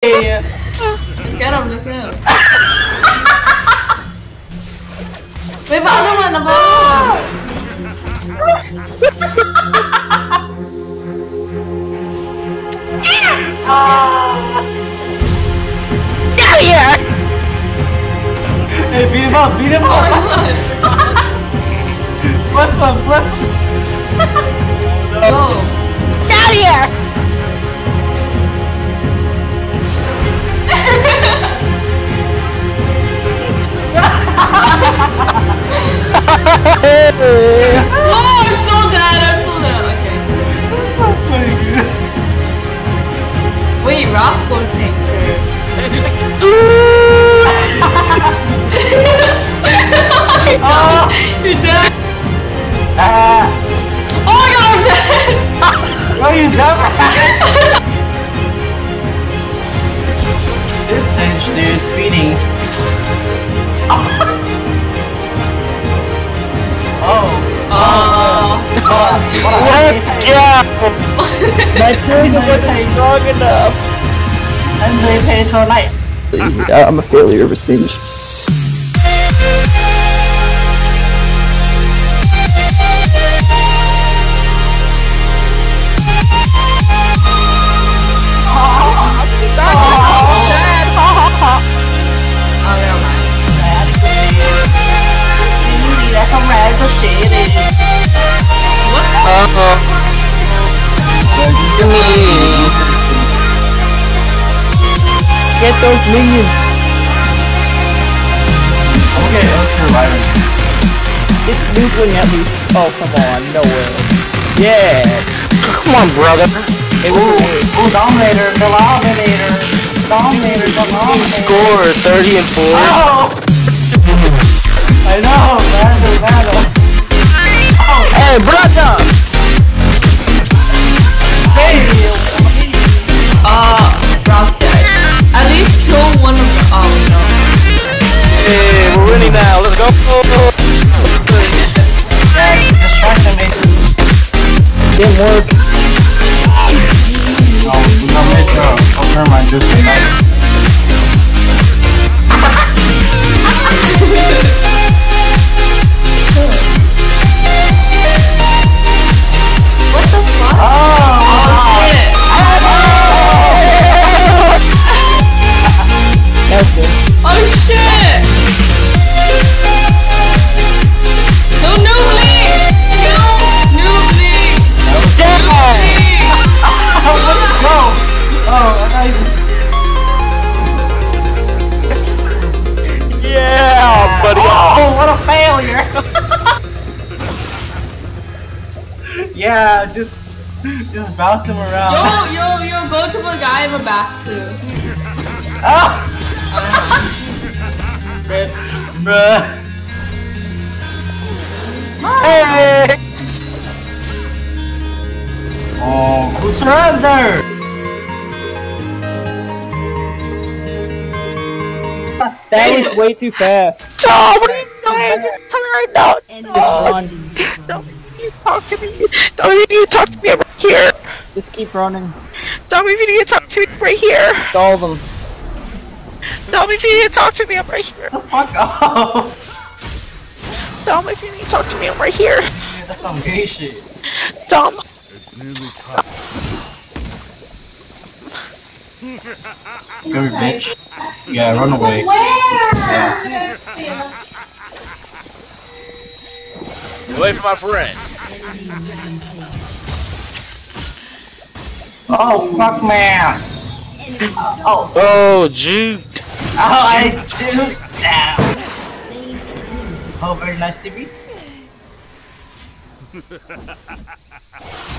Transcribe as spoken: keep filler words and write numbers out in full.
Let's get him, let's get him. May pa naman, naba! Get out of here! Hey, beat him up, beat him up! Oh my god! Flip him, flip him! Go! Get out of here! Oh, I'm so dead, I'm so dead, okay. Wait, Ralph go tank first. Oh, you're dead! Ah! Oh my god, I'm dead! Oh, you dead? This cinch, dude, feeding. Oh. Oh. Let's go! My poison wasn't strong enough. And they pay for light. I'm a failure of a cinch. What the? Uh-oh. Get those minions! Okay, let's survive. It's nuclear at least. Oh, come on, no way. Yeah! Come on, brother. It was Ooh, a win. ooh, Dominator, the Dominator. Dominator, the Dominator. Score thirty and four. Oh! I know, battle, battle. Oh, Hey, brother! hey! Uh, Ralph's dead. At least kill one of the- oh no. Hey, we're winning now. Let's go. Distraction Mason. Didn't work. Oh, no, Metro. Oh, never mind, just a night. What the fuck? Oh! Oh shit! That was good. Oh shit! No noobly! No noobly! Noobly! Oh, let's go! Oh, nice. Yeah, buddy. Oh, what a failure! Yeah, just, just bounce him around. Yo, yo, yo, go to the guy in the back too. Ah! Bruh. Hey! Oh, who surrender? That was way too fast. Oh, what are you doing? Just tell me right now. Just run. Don't you talk to me. Don't you need to talk to me right here. Just keep running. Tell me if you need to talk to me right here. All of them. Tell me if you need to talk to me. I'm right here. Fuck off! Tell me if you need to talk to me. I'm right here. Yeah, that's some gay shit. Dumb. Go, bitch. Yeah, run away. Yeah. Away from my friend. Oh, fuck man! Oh, Oh, Jude. oh, I juked down. Oh, very nice to meet you.